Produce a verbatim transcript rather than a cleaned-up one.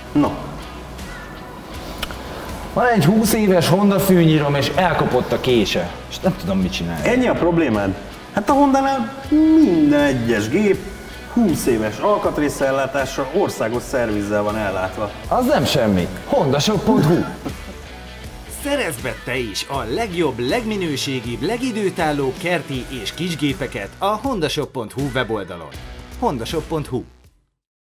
No. Van egy húsz éves Honda fűnyírom, és elkopott a kése, és nem tudom, mit csinálni. Ennyi a problémád? Hát a Hondánál minden egyes gép húsz éves alkatrészellátással, országos szervizzel van ellátva. Az nem semmi. Hondashop pont hu. Szerezd be te is a legjobb, legminőségibb, legidőtálló kerti és kisgépeket a hondashop pont hu weboldalon. hondashop pont hu